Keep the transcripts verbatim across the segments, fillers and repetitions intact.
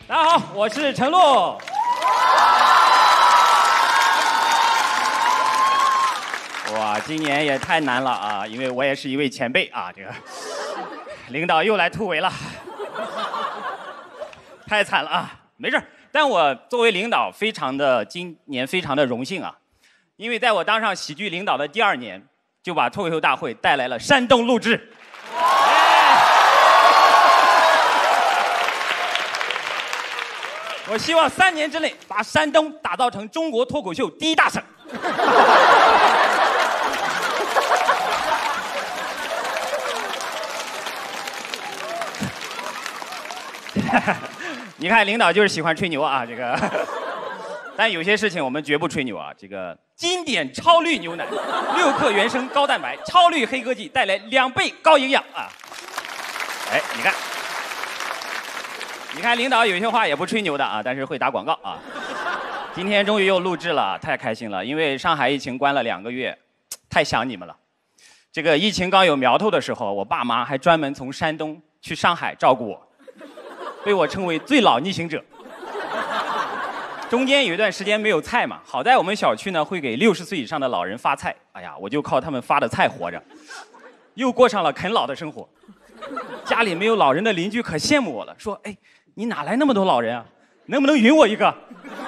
大家好，我是陈露。哇，今年也太难了啊，因为我也是一位前辈啊，这个领导又来突围了，太惨了啊！没事，但我作为领导，非常的今年非常的荣幸啊，因为在我当上喜剧领导的第二年，就把脱口秀大会带来了山东录制。我希望三年之内把山东打造成中国脱口秀第一大省。你看，领导就是喜欢吹牛啊，这个。但有些事情我们绝不吹牛啊。这个经典超绿牛奶，六克原生高蛋白，超绿黑科技带来两倍高营养啊！哎，你看。你看，领导有些话也不吹牛的啊，但是会打广告啊。今天终于又录制了，太开心了！因为上海疫情关了两个月，太想你们了。这个疫情刚有苗头的时候，我爸妈还专门从山东去上海照顾我，被我称为最老逆行者。中间有一段时间没有菜嘛，好在我们小区呢会给六十岁以上的老人发菜，哎呀，我就靠他们发的菜活着，又过上了啃老的生活。家里没有老人的邻居可羡慕我了，说：“哎，你哪来那么多老人啊？能不能允我一个？”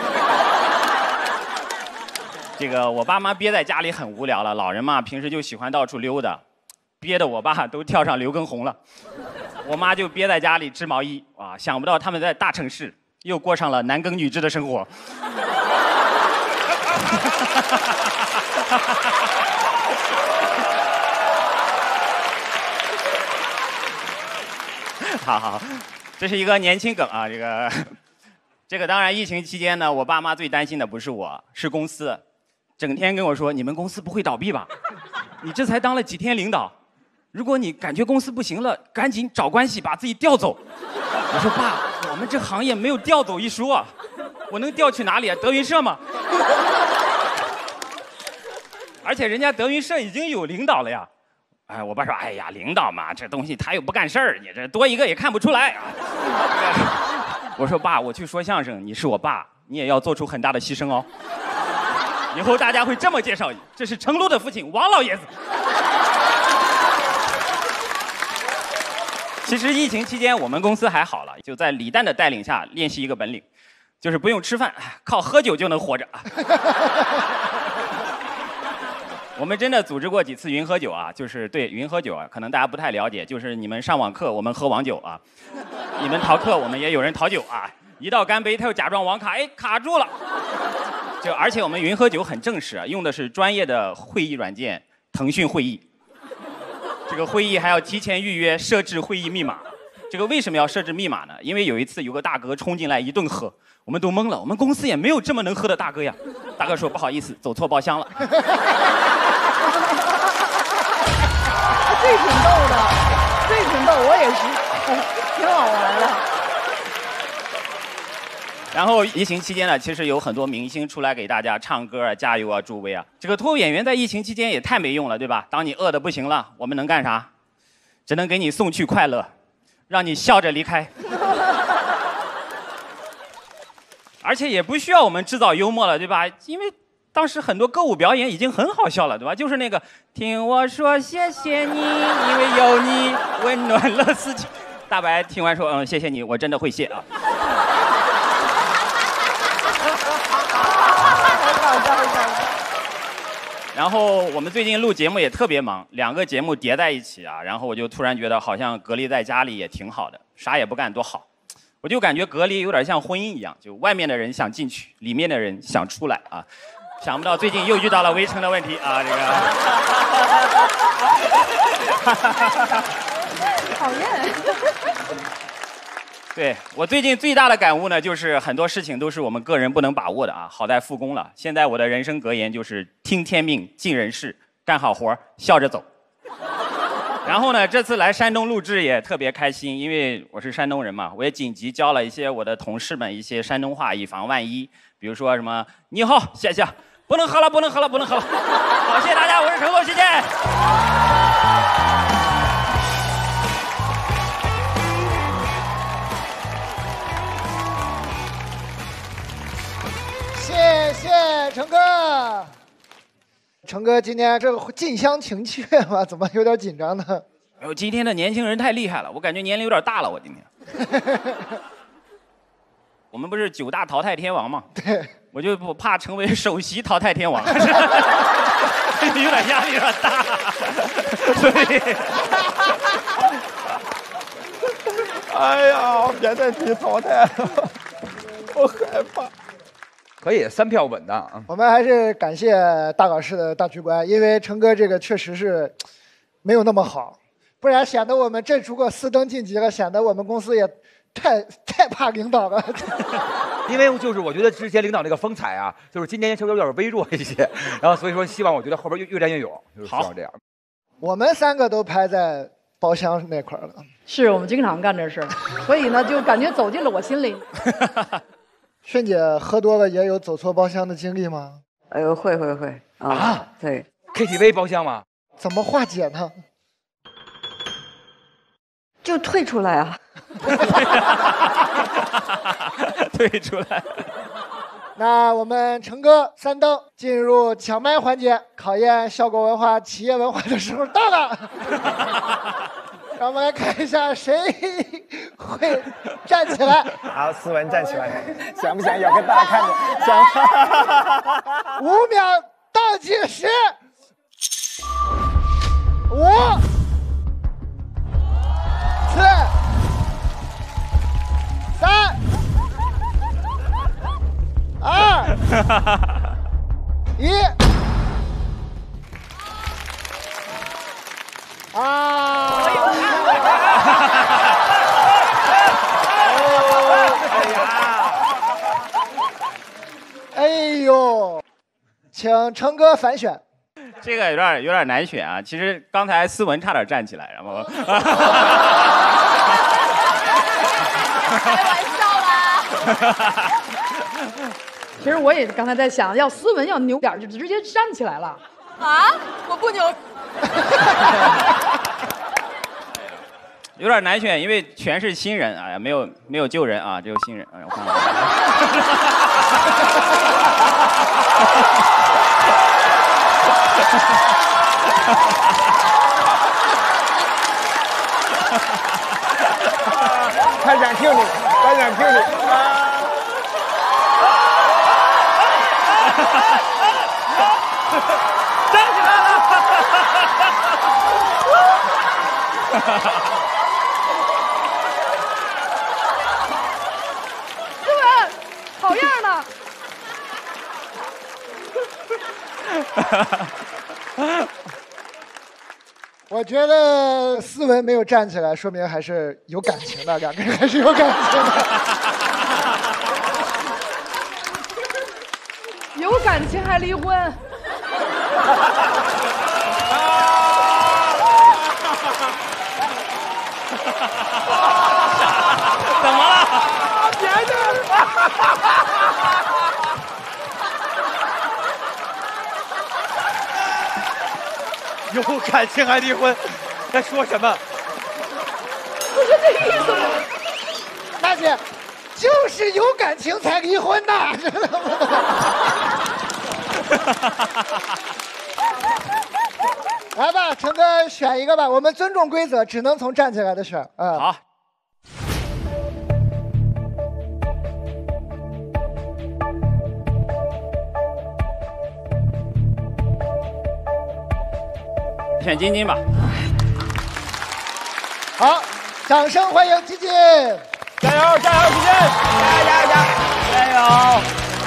这个我爸妈憋在家里很无聊了，老人嘛平时就喜欢到处溜达，憋得我爸都跳上刘畊宏了。我妈就憋在家里织毛衣，啊，想不到他们在大城市又过上了男耕女织的生活。好好，这是一个年轻梗啊，这个，这个当然，疫情期间呢，我爸妈最担心的不是我，是公司，整天跟我说：“你们公司不会倒闭吧？你这才当了几天领导，如果你感觉公司不行了，赶紧找关系把自己调走。”我说：“爸，我们这行业没有调走一说啊，我能调去哪里啊？德云社吗？而且人家德云社已经有领导了呀。”哎，我爸说：“哎呀，领导嘛，这东西他又不干事儿，你这多一个也看不出来。”我说：“爸，我去说相声，你是我爸，你也要做出很大的牺牲哦。以后大家会这么介绍你，这是程璐的父亲王老爷子。”其实疫情期间我们公司还好了，就在李诞的带领下练习一个本领，就是不用吃饭，靠喝酒就能活着。我们真的组织过几次云喝酒啊，就是对云喝酒啊，可能大家不太了解，就是你们上网课，我们喝网酒啊；你们逃课，我们也有人逃酒啊。一到干杯，他又假装网卡，哎，卡住了。就而且我们云喝酒很正式啊，用的是专业的会议软件腾讯会议。这个会议还要提前预约，设置会议密码。这个为什么要设置密码呢？因为有一次有个大哥冲进来一顿喝，我们都懵了，我们公司也没有这么能喝的大哥呀。大哥说：“不好意思，走错包厢了。” 这挺逗的，这挺逗，我也是，挺好玩的。 然后疫情期间呢，其实有很多明星出来给大家唱歌啊、加油啊、助威啊。这个脱口演员在疫情期间也太没用了，对吧？当你饿得不行了，我们能干啥？只能给你送去快乐，让你笑着离开。而且也不需要我们制造幽默了，对吧？因为当时很多歌舞表演已经很好笑了，对吧？就是那个听我说谢谢你，因为有你温暖了四季。大白听完说：“嗯，谢谢你，我真的会谢啊。”然后我们最近录节目也特别忙，两个节目叠在一起啊，然后我就突然觉得好像隔离在家里也挺好的，啥也不干多好。我就感觉隔离有点像婚姻一样，就外面的人想进去，里面的人想出来啊。想不到最近又遇到了围城的问题啊，这个。 讨厌。 对，我最近最大的感悟呢，就是很多事情都是我们个人不能把握的啊。好在复工了，现在我的人生格言就是听天命，尽人事，干好活，笑着走。然后呢，这次来山东录制也特别开心，因为我是山东人嘛，我也紧急教了一些我的同事们一些山东话，以防万一。比如说什么“你好，谢谢”，不能喝了，不能喝了，不能喝了。好，谢谢大家，我是程璐，谢谢。 谢成哥。成哥今天这个近乡情怯嘛，怎么有点紧张呢？ 哎呦，今天的年轻人太厉害了，我感觉年龄有点大了，我今天。我们不是九大淘汰天王吗？ 对， 我就不怕成为首席淘汰天王，有点压力有点大，所以。 哎呀，别再提淘汰了，我害怕。可以，三票稳当啊。 我们还是感谢大考试的大局观，因为成哥这个确实是没有那么好，不然显得我们这如果四登晋级了，显得我们公司也太太怕领导了。 因为就是我觉得之前领导那个风采啊，就是今年稍微有点微弱一些，然后所以说希望我觉得后边越越战越勇，就是希望这样。 我们三个都排在包厢那块了。 是我们经常干这事儿，所以呢，就感觉走进了我心里。 炫姐喝多了也有走错包厢的经历吗？ 哎呦，会会会啊！啊对 ，K T V 包厢吗？ 怎么化解呢？ 就退出来啊！ 退出来。 那我们成哥三登进入抢麦环节，考验效果文化、企业文化的时候到了。让我们来看一下谁会站起来。 好，思文站起来，想不想有个大看的？想。 五秒倒计时，五、四、三、二、一。啊！哎呦，请成哥反选。 这个有点有点难选啊。其实刚才思文差点站起来，然后。 开玩笑啦。其实我也刚才在想，要思文要扭点就直接站起来了。 啊，我不扭。 有点难选，因为全是新人，哎呀，没有没有旧人啊，只有新人。哎，我看看。 他想 Q 你，他想 Q 你。 站起来了！ 思文，好样的！ 我觉得思文没有站起来，说明还是有感情的，两个人还是有感情的。 有感情还离婚？ 怎么了？ 别的。 有感情还离婚，在说什么？ 不是这意思吗？ 大姐，就是有感情才离婚的，知道吗？来吧，成哥选一个吧，我们尊重规则，只能从站起来的选。啊、嗯， 好。选晶晶吧。 好，掌声欢迎晶晶！ 加油，加油，晶晶！加油，加油，加油！ 加油！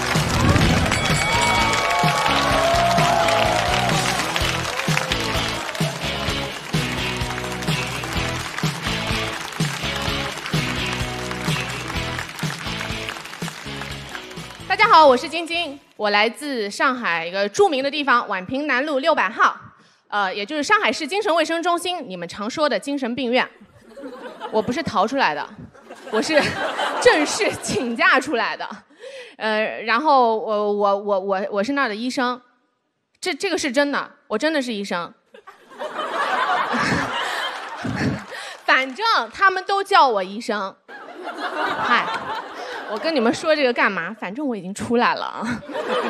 大家好，我是晶晶，我来自上海一个著名的地方宛平南路六百号。呃，也就是上海市精神卫生中心，你们常说的精神病院。我不是逃出来的，我是正式请假出来的。呃，然后我我我我我是那儿的医生，这这个是真的，我真的是医生。反正他们都叫我医生。嗨， 我跟你们说这个干嘛？反正我已经出来了啊。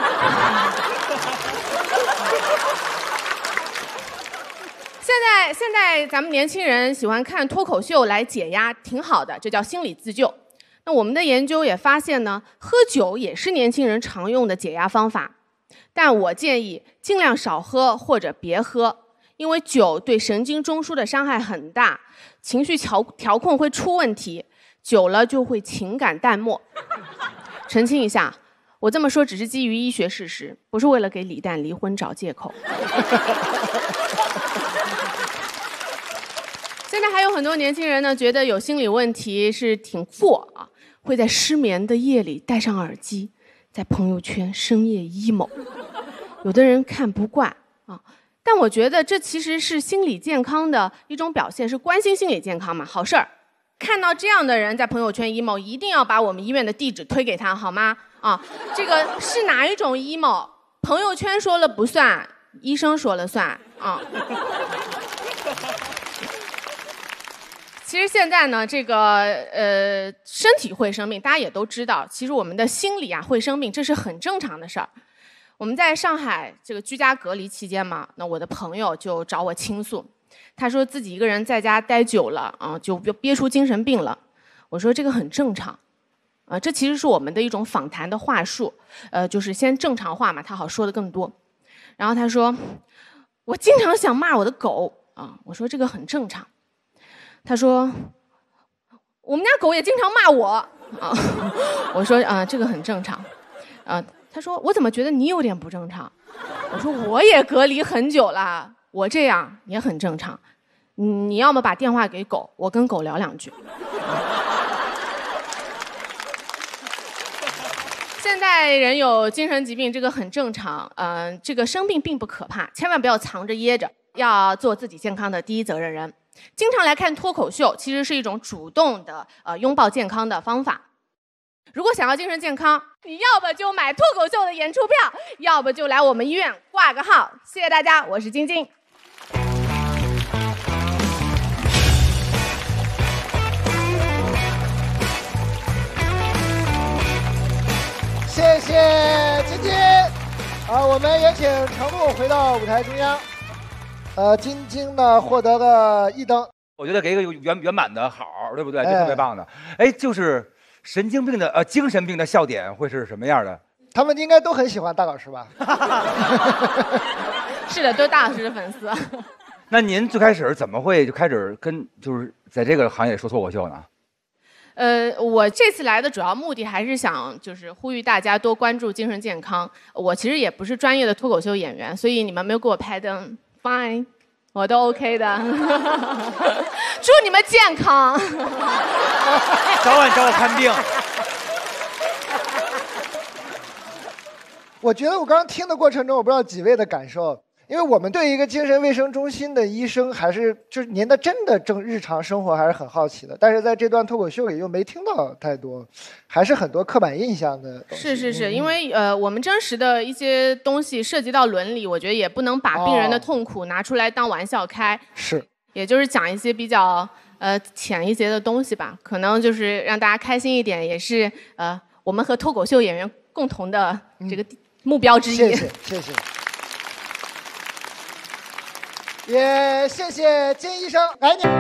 现在现在咱们年轻人喜欢看脱口秀来解压，挺好的，这叫心理自救。那我们的研究也发现呢，喝酒也是年轻人常用的解压方法，但我建议尽量少喝或者别喝，因为酒对神经中枢的伤害很大，情绪调调控会出问题，久了就会情感淡漠。澄清一下，我这么说只是基于医学事实，不是为了给李诞离婚找借口。现在还有很多年轻人呢，觉得有心理问题是挺过啊，会在失眠的夜里戴上耳机，在朋友圈深夜 emo。有的人看不惯啊，但我觉得这其实是心理健康的一种表现，是关心心理健康嘛，好事儿。看到这样的人在朋友圈 emo， 一定要把我们医院的地址推给他，好吗？啊，这个是哪一种 emo？ 朋友圈说了不算，医生说了算啊。其实现在呢，这个呃身体会生病，大家也都知道。其实我们的心理啊会生病，这是很正常的事儿。我们在上海这个居家隔离期间嘛，那我的朋友就找我倾诉，他说自己一个人在家待久了啊，就憋出精神病了。我说这个很正常，啊，这其实是我们的一种访谈的话术，呃，就是先正常化嘛，他好说的更多。然后他说，我经常想骂我的狗啊，我说这个很正常。他说，我们家狗也经常骂我啊，我说啊、呃，这个很正常，啊、呃，他说我怎么觉得你有点不正常？我说我也隔离很久了，我这样也很正常。你要么把电话给狗，我跟狗聊两句。现代人有精神疾病，这个很正常，嗯、呃，这个生病并不可怕，千万不要藏着掖着，要做自己健康的第一责任人。经常来看脱口秀，其实是一种主动的呃拥抱健康的方法。如果想要精神健康，你要不就买脱口秀的演出票，要不就来我们医院挂个号。谢谢大家，我是晶晶。 谢谢晶晶。啊，我们也请程璐回到舞台中央。呃，晶晶呢获得了一灯， 我觉得给一个圆圆满的好，对不对？这特别棒的。哎，就是神经病的呃精神病的笑点会是什么样的？ 他们应该都很喜欢大老师吧？ 是的，都是大老师的粉丝。 那您最开始怎么会就开始跟就是在这个行业说脱口秀呢？ 呃，我这次来的主要目的还是想就是呼吁大家多关注精神健康。我其实也不是专业的脱口秀演员，所以你们没有给我拍灯。Fine， 我都 OK 的。祝你们健康， 早晚找我看病。 我觉得我刚刚听的过程中，我不知道几位的感受，因为我们对一个精神卫生中心的医生，还是就是您的真的正日常生活还是很好奇的，但是在这段脱口秀里又没听到太多，还是很多刻板印象的东西。 是是是，因为呃，我们真实的一些东西涉及到伦理，我觉得也不能把病人的痛苦拿出来当玩笑开。哦、 是， 也就是讲一些比较呃浅一些的东西吧，可能就是让大家开心一点，也是呃我们和脱口秀演员共同的这个目标之一。 谢谢谢谢。也谢谢金医生，来你。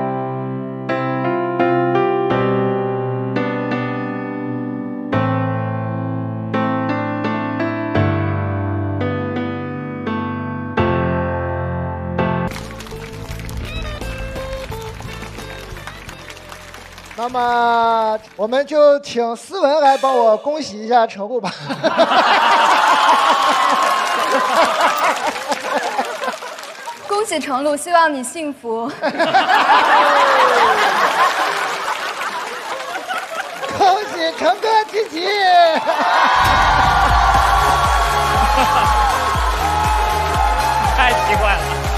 那么我们就请思文来帮我恭喜一下程璐吧。 恭喜程璐，希望你幸福。 恭喜程哥晋级。 太奇怪了。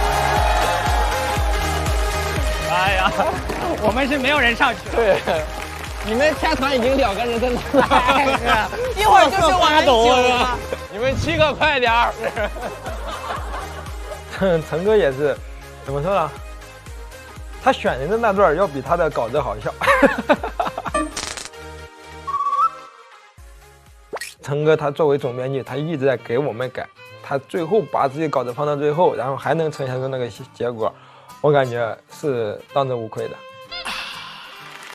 哎呀，我们是没有人上去的。 对，你们加团已经两个人在那来，一会儿就是我们九个， 你们七个快点儿。 陈哥也是，怎么说呢？他选人的那段要比他的稿子好笑。 陈哥他作为总编辑，他一直在给我们改，他最后把自己稿子放到最后，然后还能呈现出那个结果，我感觉是当之无愧的。